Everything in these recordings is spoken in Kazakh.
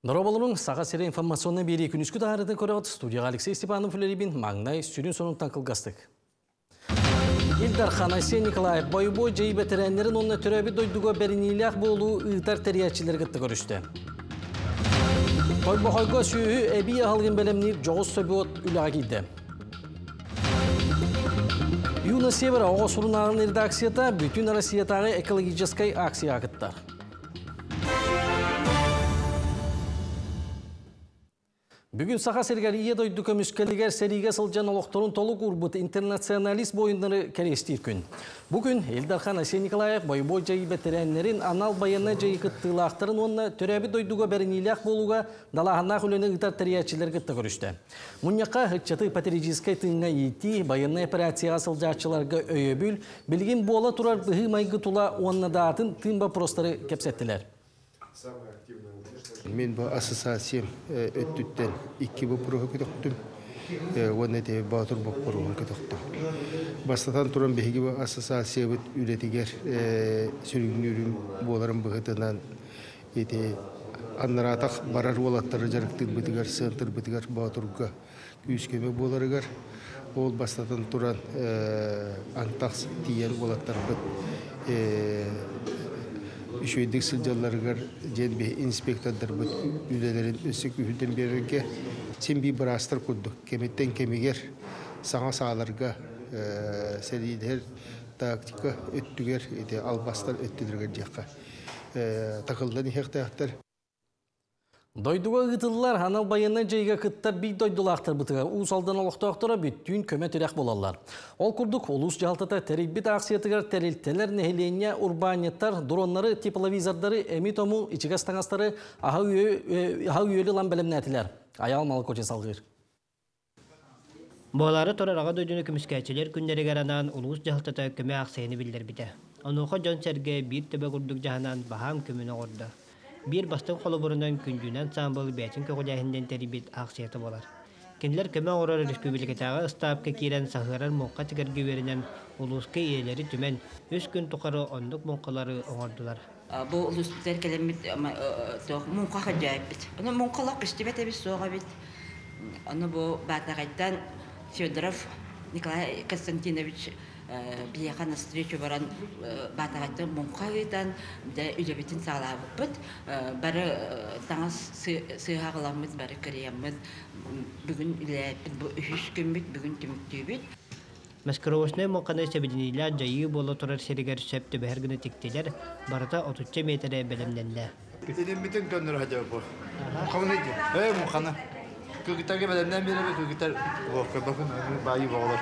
Дораболунун саға сере информационны бері күнүскү тағарыды көріғат студияға Алексей Степанов үлеребін маңнай сүрін сонуңтан қылғастық. Илдар Ханасен Николаев бойбой жей бәтірәнлерін онына түрәбі дойдуға бәрінейліғ болу ұйтар тәриятчілер ғытты көрішті. Қойбақойға сүйі әбей ағылғын бәлемнер жоғыз сөбіот үліға келді. Юна Севера оға сұрынағын редакцията бүтін Россиятағы экологическай акция ағыттар. Бүгін сақа сергер ие дойды көміскелігер сериге сылжан олықтырын толық ұрбыт интернационалист бойындары кәрестер күн. Бүгін Илдар Ханасен Николаев бойбой жайы бәтірәнлерін анал баянна жайы қыттылақтырын онына төрәбі дойдуға бәрінейліғ болуға далағанақ үлені ұтар тәриятчілер қытты көрішті. Мұньяқа ғытчаты патерижискай тыңға еті баянна операцияға сылжатчыларға өйебіл, білген бола тұрар бұғы майғы тұла онына датын тыңба простары кепсеттілер. Мен bu ассоциациям öttütten 2 bu proje kötüktüm. Onu da Batur bu proje kötüktüm. Baştan turan bir bu associasiya bu üretiger sürgünürün boların bıhıtından ete anlaratak barar olatları jarıktır bitigar sentır bitigar Baturga küskeme bolarıgar. Ol baştan turan antaks diyen olatlar bu Şöydik sılcalarıgar cenbi inspektörler bu ülelerin üsük ühüden verirken sen bir barastır kurduk. Kemetten kemiger sana sağlarga seriler taktika öttüger albastar öttüdürger cekka. Takıldan ihtiyaçlar. Дойдуға ғытылылар анал баянна жайға кыттар бей дойдулақтар бұтыға ұсалдан олықтақтыра бүттүйін көмет үрәқ болалар. Ол күрдік олус жалтата тәрелбет ақсиятығар тәрелтелер нәхелене урбанеттар, дронлары, тепловизордары, әмі тому, ичігастаңастары аға үйелі лан бәлімні әтілер. Аял малы көче салғыр. Болары торarağa döydüğünü kümüskәçелер күннәре гаранан улус жалтата көмө ақсайыны билдер бите. Онуға жон серге bir төбе күрдік жағынан бағам көміні орды. Bir bastın kolu burundan küncünden sambılı bəytin kökülәһinden teribit aksiyatı bolar. Kendiler kömə Aurora Respublikatağı ıstapka kiren sahırar monqa tigerge verinen uluska iyeleri tümen 3 gün tukarı onduk monqaları oğardılar. Bu ulus biter kelimit monqa hacayip bit. Onu monqalaq istibete biz soğa bit. Onu bu batağaydan Федоров Николай Константинович Бияқа на встречу баран батағайты мұнқағайдан да үлебетін сағылабы бұд. Бәрі таңыз сыйғағыламыз, бәрі көреямыз. Бүгін үләйіппін, бұл үш күмбіт, бүгін түміктейбіт. Мәскіровосны мұнқаны сәбедінейлі жайы болы тұрар серігер сөпті бәргіні тектелер, барыта 30 метрі бәлемденді. Edin bütün döndür hadi bu. Mukanı ne? Mukanı. Kırgıtar gibi benden beri bir kırgıtar. Bakın bayi bağlar.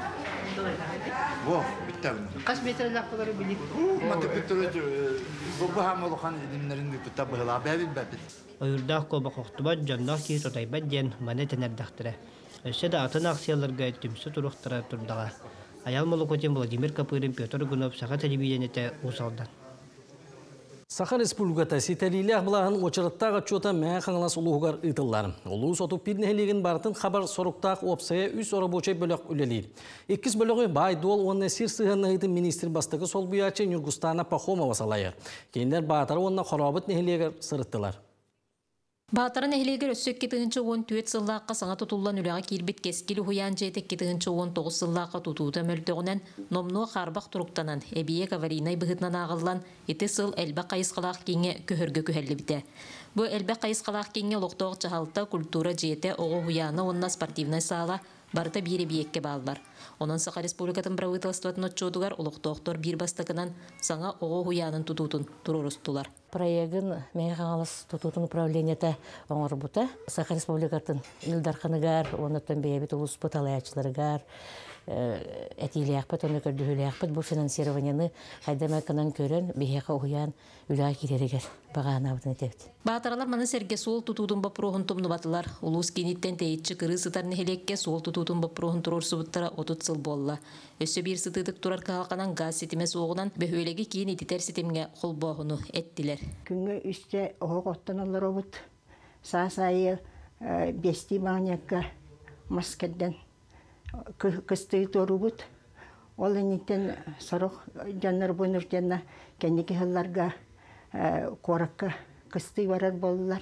Bu bitti mi? Kaç metre lakları bilik? Matı bitti. Bu hamalı kan edimlerin bir kitabı hala bebil. Oyurda koba koktuba candak ki totayba den mane tenerdaktıra. Öse de atın aksiyalarga tümsü turuqtıra turdağa. Ayal Molokotin Vladimir Kapırın Pyotr Gunov sağa televizyonete usaldan. Saqa Respublikata siteliyle bulağın oçarıttağı çota məğə qanılas uluğugar ıtıllar. Uluğuz otup bir neheligin barıtın xabar soruqtaq opsaya 3 ora boçay bölük üleliyir. 2 bölüğü Baydol onun esir sığınna hıtın minister bastığı sol buyaçı Nurgustana Paxomova salayır. Kendiler Bağatarı onunla xorabıt neheliger sırıttılar. Bağatarın ehliger össök ketığınçı 14 sıllıqqa sana tutullan ülağı kirbit keskili huyan jetek ketığınçı 19 sıllıqqa tutuğuda möltüğünen nomnu xarbaq turuqtanan ebiye kavarinay bıhıtnan ağıllan eti sıl elbaq qayısqalaq kenge köhörgö köhelli bite. Bu elbaq qayısqalaq kenge loqtoq çahalta kultura jete oğu huyana onna sportivnay sağla barıta bir ebiyekke bağlar. Onun Saqa Respublikatın правительстватын отчодугар олуқтоқтор bir бастығынан саңа оғы хуянын тутутун турурустулар. Проегін мен қаңалыс тутутун управлениета оңыр бұта. Saqa Respublikatın Илдар Ханығар, онытын бейбет улус бұталаячыларығар, әтилияқпыт, оны көрдігілияқпыт, бұл финансированияны қайдамакынан көрін бейеқа ұғыян үліға керерігер бағана бұтын етепті. Bağatarlar manı serge sol tututun baprohun tumnu batılar. Ulus genitten teyitçi kırı sıtarını helekke sol tututun baprohun turur subutlara 30 sıl bolla. Össü bir sıtıdık turar kalkanan gaz sitime soğunan behölegi kiyin ititer sitemge kol boğunu ettiler. Күнгө üstte oğuk ottanallar obut. Sağ-sayı besti manyakka maskedden kıstığı torubut. Ол энитен сорох жаннар бонуртенна кенники хылларга коракка кысты барар боллар.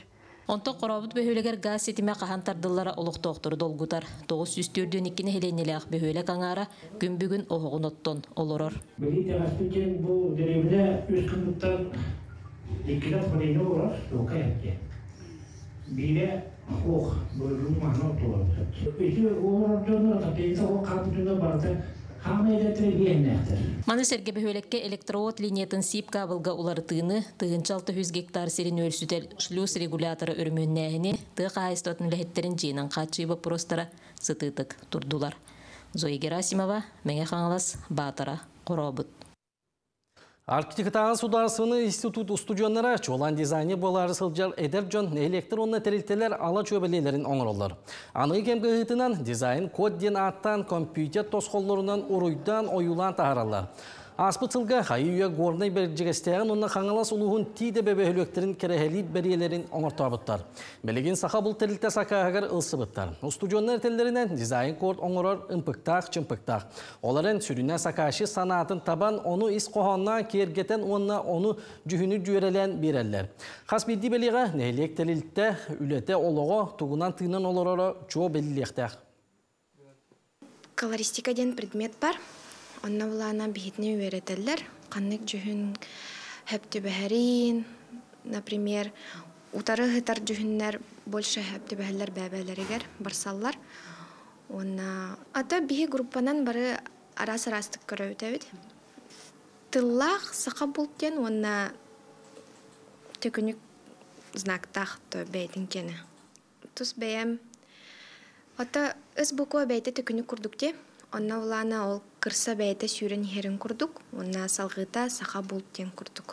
Онто qoробут бөһөлегер газ сетиме кахан тардыллара олуктоктор долгутар. 942-ни хеленелек бөһөле каңара күн бүгүн огугун оттон олорор. Bu dönemde üst kındıktan ikilaf parayla uğrar, yok ayakta. Bir de oh, böyle mahna otular. İşte o ortamda da teyze o kapıda barda hamile diyenler. Маны серге бөһөлекке электровод линиятын сип кабылга уларытыны 600 гектар серин өлсүтел шлюз регуляторы өрмөннәһини тык айстотун лехеттерин жыйнан качыбы простора сытытык турдулар. Зоя Герасимова, Меңе Хаңалас, Батара, Коробут. Арктикатагы сударсыны институт студионнара чолан дизайнер болары сылжар Эдерджон электронны терилтелер ала чөбелелерин оңыролар. Аны кемгі ғытынан дизайн код ден аттан компьютер тосқолларынан уруйдан оюлан тахаралар. Аспытылға хайуя горнай бәрджігестеген онна қаңалас ұлығын тиде бәбәхілөктерін керехелит бәриелерін оңыртабыттар. Белеген сақа бұл терилте сақағығыр ылсыбыттар. Студионнар теллерінен дизайн код оңырар ымпықтақ, чымпықтақ. Оларын сүріне сақашы санатын табан оны ис қоғанна кергетен онна оны жүхіні жүйерелен берелер. Қас білді белеға нәйлек терилте үлете олығы туғынан тыйнан оларары чо белілектәқ. Колористика ден предмет бар. Онна булана бихитне үйретелер. Қаннык жүхін хөпті бәхәрин, например, утары хытар жүхіннер больше хөпті бәхәлер бәбәлерігер, барсаллар. Онна ата бихи группанан бары арас-арастық көрі өтәвід. Тыллақ сақа болттен, онна төкінік знактақ бәйтін кені. Тұс бәйім. Ата үз бұқуа бәйті төкінік күрдікте. Онна улана ол кырса бәйті сүйрен херін күрдік, онна салғыта сақа болттен күрдік.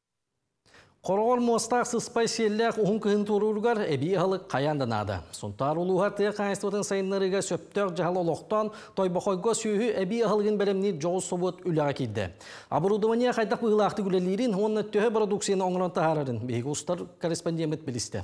Қорғыр мостақ сыспай селләқ ұғын күйін тұрырғар әбей ғалық қаянданады. Сонтар ұлуға тек қайыстығын сайынларыға сөптөк жағал олықтан тойбақойға сүйі әбей ғалығын бәрімнер жоғыз событ үліға келді. Абырудымания қайдақ бұғылақты күлелерін, онына төхі продукцияны оңыран тағарарын бейгі ұстар корреспондент білісті.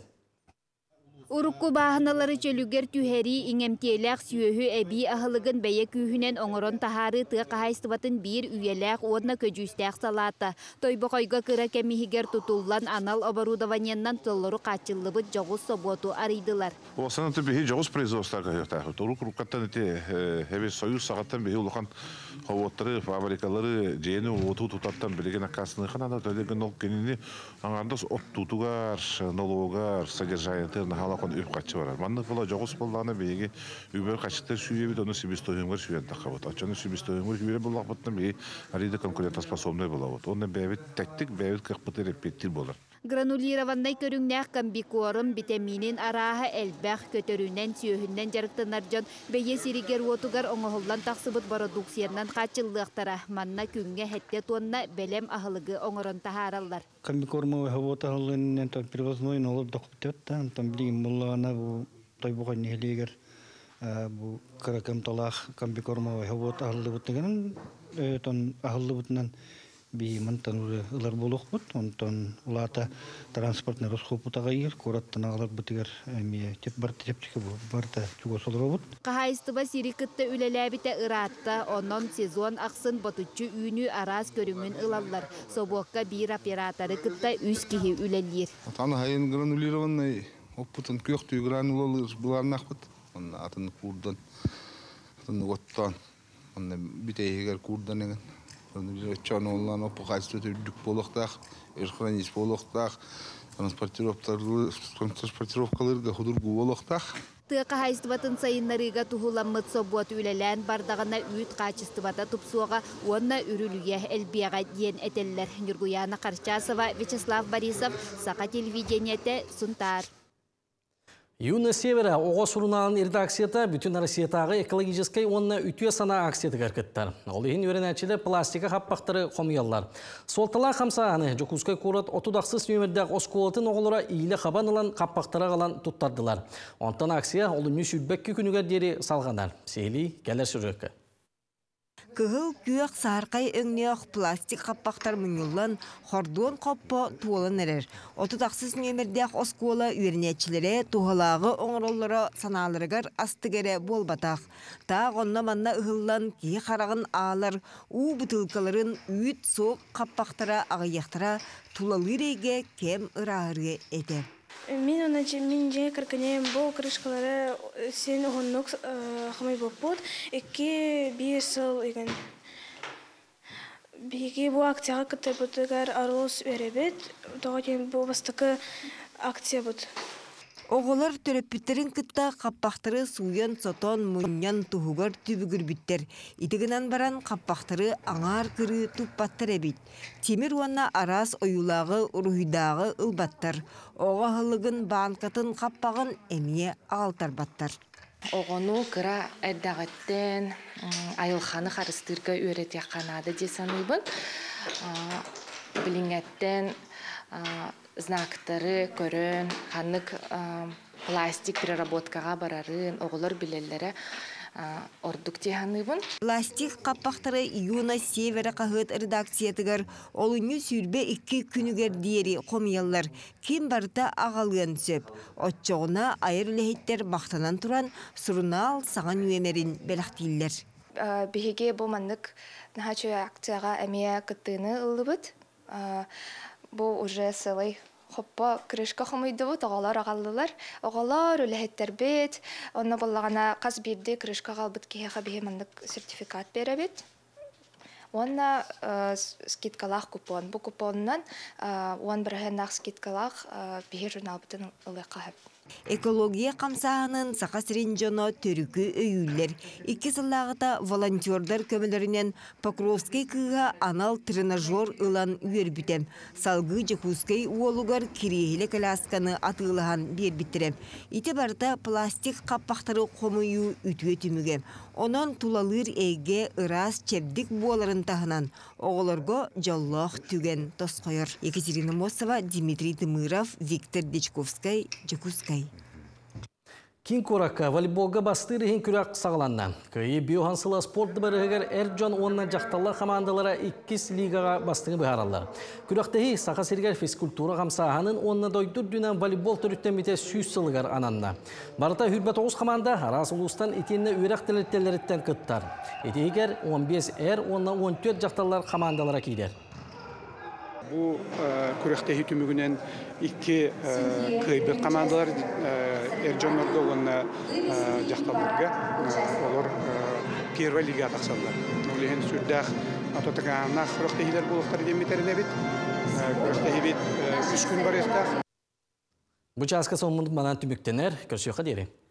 Урукку баһаналары чөлүгер түһәри иңемтиеләк сүйөһү әби ахылыгын бәйе күйһүнен оңорон тахары тыа кахайстыбатын бир үйеләк одна көжүстәк салата. Тойбокойга кыра кемихигер тутуллан анал оборудованияннан тыллору качыллыбыт жоғыз соботу арыйдылар. Осынан бихи жоғыз производствоға йотағы. Уруккаттан ете әбес союз сағаттан бихи улахан ховоттары, фабрикалары, жені оту тутаттан білеген акасыны қанада төлеген ол кеніне аңандас от тутугар, налогар, содержаниятыр, нахалакон үп қачы барар. Манны бұла жоғыз болдағына бейге үбір қачықтар сүйебет, оны сибистойыңғар сүйен тақабыт. Ачаны сибистойыңғар сүйері болақ бұттан бейге ариды конкурентоспособный болавыт. Оны бәйбет тәктік, бәйбет қықпыты репеттир болар. Гранулированный көрүңнәк комбикорым витаминин араха элбәх көтөрүнән сүйөһүннән жарыктанар жон бәйе сиригер отугар оңоһуллан тақсыбыт продукциянан качыллыктара манна күнгә хәтте тонна белем ахылыгы оңорон тахараллар. Комбикормы хавоталын тон привозной нолып докуптан тон билим буллана бу тойбуган нелегер бу каракам талах комбикормы хавоталын бутган тон ахыллыбытнан би мантан улар болохбут онтон улата транспортный расхопутага ир кораттан алар бутигер эми теп барта чуго солробут кахайстыба сирикытты үлеләбите ыратта онон сезон аксын батучу үйнү арас көрүңүн ылаллар собокка бир операторы кытта үс кихи үлелир аны хайын гранулированный опытын көктүү гранулалар буларнакпыт аны атын курдан атын оттан аны битейгер курдан еген Чаноллан опухайство дүк болуқтақ, эрхранис болуқтақ, транспортировкаларга худургу болуқтақ. Тықа хайстыбатын сайынларыга тухуламмыт собуат үлелән бардағына үйт қачыстыбата тупсуға онна үрілуге әлбияға дейін әтеллер. Нюргуяна Қарчасова, Вячеслав Борисов, Сақа телевидениеті, Сунтар. Юна Севера оғыз сұрыналын редакцията бүтін Россиятағы экологическай онына үтуе сана акцияты кәркеттер. Ол ең өренәтшілі пластика қаппақтары қомиялар. Солтала қамсағаны жүкізкай көріт отудақсыз нөмірдәқ осколатын оғылыра ийлі қабанылан қаппақтара қалан тұттардылар. Онтан акция олы мүс үтбәккі күнігер дері салғанар. Сейли кәлер сүреккі. Кыгыл күйек сарқай өңнеок пластик қаппақтар мұңылын хордуон қоппо туолын әрер. Отудақсыз нөмірдәқ оскола үйернетчілері туғалағы оңыроллары саналырығар астыгері болбатақ. Тақ онна манна ұғылан кей қарағын алар, у бұтылқаларын үйт соқ қаппақтара ағаяқтара тулалырыге кем ұрағыры еті. Мен мен же кырканем бу крышкалары сен огоннук хамай боппут. 2-1 жыл еген. Биги бу акцияга кытыбытыгар арылыс өребет. Тоготен бу бастыкы акция бут. Оғылар төрөппүттерин кытта қаппақтары суян сотон мұньян туһугар түбігір бүттер. Итігінен баран қаппақтары аңар кыры туппаттар әбит. Темір уанна арас ойулағы ұруйдағы ұлбаттар. Оға хылығын банкатын қаппағын әмие ағалтар баттар. Оғыну кыра әрдағыттен айылханы қарыстырға өйрет яқанады десаныбын. Біліңеттен знактары көрін, ханнык пластик переработкаға барарын, оғылар білелері ордук тиханыбын. Пластик қаппақтары Юна Севера қағыт редакциятығар олыны сүрбе 2 күнігер диери қомиялар. Кем барда ағалыған сөп. Отчоғына айыр лехеттер бақтанан тұран сұрынал саған үйемерін бәліқтейлер. Бігеге бұл мандық нахачу акцияға әмея күттіні ұлыбыд. Бұл уже сылай хоппа крышка хомойды бұд, оғалар ағалылар. Оғалар өліхеттер бет, онна болағана қаз бейбді крышка қалбыд кейеға бейе мандық сертификат бере бет. Онна скидкалақ купон. Бұл купонынан он бірғеннақ скидкалақ бейе журнал бұтын ұлы қағып. Экология қамсағының сақасырын жоно түрікі өйілер. 2 сыллағыта волонтердар көмілерінен Покровский кыға анал тренажер ұлан үйер бүтем. Салғы жекускай уолугар кирехілі калясканы атылыған бер біттірем. Ити барда пластик қаппақтары қомыю үтіе түмігем. Онан тулалыр әйге ырас чәбдік буаларын тағынан. Оғыларға жаллақ түген тосқойыр. Екатерина Мосова, Дмитрий Дымыров, Виктор Дечковскай, Жекускай. Кин коракка волейболга бастыры хин күрәк сағыланна. Көйі биохансыла спорты барығығар әрджон онна жақталла командалара 2 лигаға бастығы бұхаралар. Күрәктәхи Сақа Сергер физкультура қамсағанын онна дойдыр дүнен волейбол түріттен бите 100 сылығар ананна. Барыта хүрбет 9 команда арас ұлыстан етенне үйрәк тәлеттелеріттен кыттар. Етегер 15 онна 14 жақталлар командалара кейдер. Бұл күрәктәхи түмігінен 2 кыйбет командалар Эрджонорда оланна жақталырға олар первая лига тақсалар. Олеген сүрдәқ атотығанақ күрәктәхилер болуқтар деметеріне бет. Күрәктәхи бет 3 күн бар ектақ. Бұча асқа соңмындық манан түміктенер көрсеуға дері.